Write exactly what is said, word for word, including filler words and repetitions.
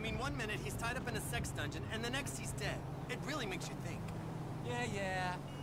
mean, one minute he's tied up in a sex dungeon, and the next he's dead. It really makes you think. Yeah, yeah.